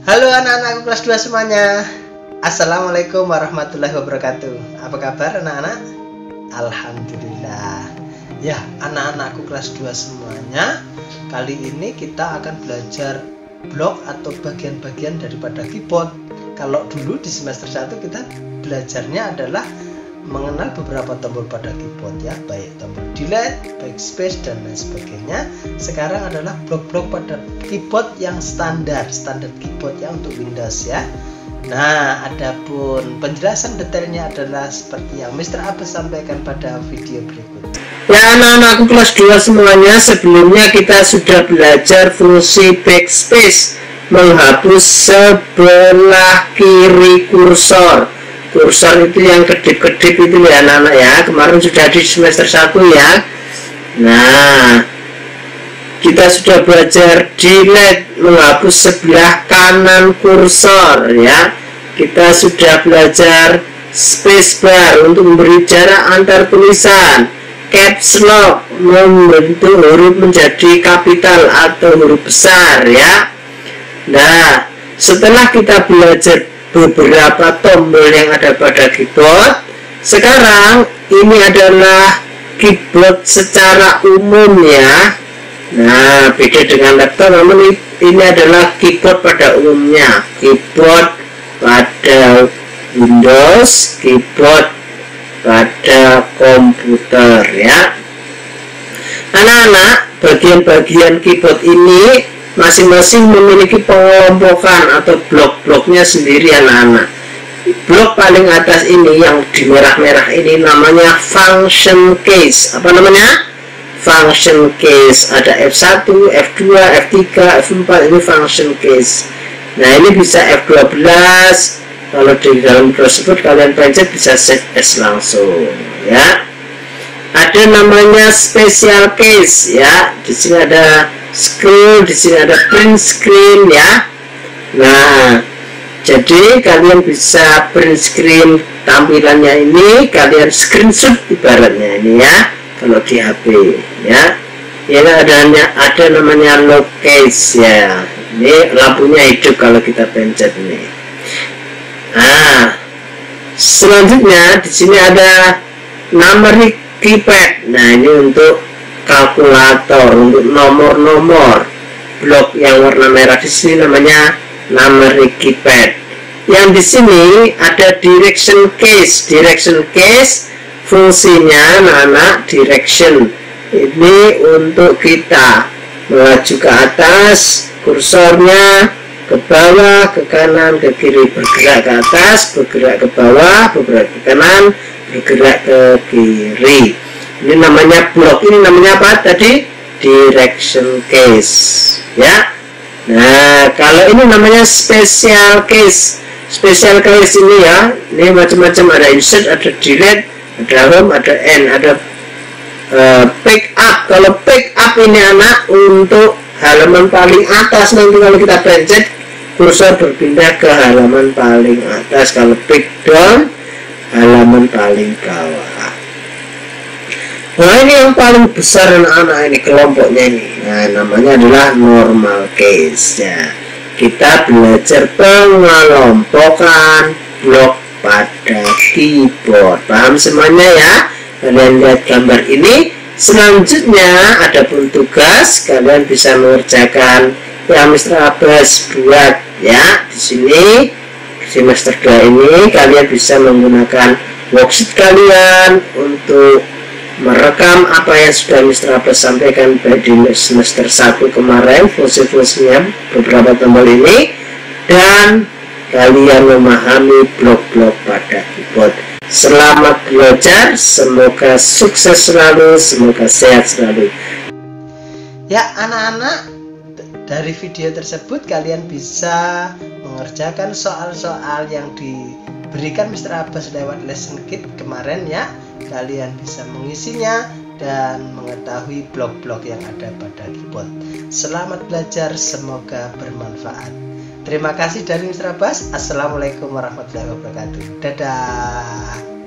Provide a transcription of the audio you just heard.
Halo anak-anakku kelas 2 semuanya. Assalamualaikum warahmatullahi wabarakatuh. Apa kabar anak-anak? Alhamdulillah. Ya, anak-anakku kelas 2 semuanya, kali ini kita akan belajar blok atau bagian-bagian daripada keyboard. Kalau dulu di semester 1 kita belajarnya adalah mengenal beberapa tombol pada keyboard ya, baik tombol delete, backspace dan lain sebagainya. Sekarang adalah blok-blok pada keyboard yang standar keyboard ya untuk Windows ya. Nah, adapun penjelasan detailnya adalah seperti yang Mr. Abbas sampaikan pada video berikut. Ya anak-anakku kelas 2 semuanya, sebelumnya kita sudah belajar fungsi backspace, menghapus sebelah kiri kursor. Kursor itu yang kedip-kedip itu ya anak-anak ya, kemarin sudah di semester 1 ya. Nah, kita sudah belajar delete, menghapus sebelah kanan kursor ya. Kita sudah belajar spacebar untuk memberi jarak antar tulisan, caps lock membentuk huruf menjadi kapital atau huruf besar ya. Nah, setelah kita belajar beberapa tombol yang ada pada keyboard, sekarang ini adalah keyboard secara umum ya. Nah, beda dengan laptop, namun ini adalah keyboard pada umumnya, keyboard pada Windows, keyboard pada komputer ya. Anak-anak, bagian-bagian keyboard ini masing-masing memiliki pengelompokan atau blok-bloknya sendiri anak-anak. Blok paling atas ini yang di merah-merah ini namanya function case. Apa namanya? Function case. Ada F1, F2, F3, F4, ini function case. Nah, ini bisa F12. Kalau di dalam tersebut kalian pencet bisa set S langsung ya. Ada namanya special case ya. Di sini ada screen, di sini ada print screen ya. Nah, jadi kalian bisa print screen tampilannya ini, kalian screenshot ibaratnya ini ya. Kalau di HP ya, ini ada namanya lock case ya. Ini lampunya hidup kalau kita pencet ini. Nah, selanjutnya di sini ada numeric keypad. Nah, ini untuk kalkulator, untuk nomor-nomor. Blok yang warna merah di sini namanya numeric keypad. Yang di sini ada direction case. Direction case fungsinya anak-anak direction. Ini untuk kita melaju ke atas, kursornya ke bawah, ke kanan, ke kiri, bergerak ke atas, bergerak ke bawah, bergerak ke kanan, bergerak ke kiri. Ini namanya blok, ini namanya apa tadi? Direction case ya. Nah, kalau ini namanya special case. Special case ini ya, ini macam-macam, ada insert, ada delete, ada home, ada end, ada pick up. Kalau pick up ini anak untuk halaman paling atas, nanti kalau kita pencet kursor berpindah ke halaman paling atas. Kalau pick down, halaman paling bawah. Nah, ini yang paling besar anak-anak, ini kelompoknya ini. Nah, namanya adalah normal case ya. Kita belajar pengelompokan blok pada keyboard. Paham semuanya ya? Kalian lihat gambar ini. Selanjutnya ada pun tugas, kalian bisa mengerjakan yang Mr. Abbas buat ya. Di sini semester 2 ini kalian bisa menggunakan worksheet kalian untuk merekam apa yang sudah Mr. Abbas sampaikan di semester 1 kemarin, fungsi-fungsinya beberapa tombol ini, dan kalian memahami blok-blok pada keyboard. Selamat belajar, semoga sukses selalu, semoga sehat selalu. Ya anak-anak, dari video tersebut kalian bisa mengerjakan soal-soal yang diberikan Mr. Abbas lewat lesson kit kemarin ya. Kalian bisa mengisinya dan mengetahui blok-blok yang ada pada keyboard. Selamat belajar, semoga bermanfaat. Terima kasih dari Mr. Abbas. Assalamualaikum warahmatullahi wabarakatuh. Dadah.